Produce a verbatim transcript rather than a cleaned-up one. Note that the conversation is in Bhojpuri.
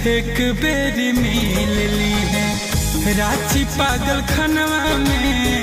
एक बेरी मिल ली है रांची पागल खनवा में।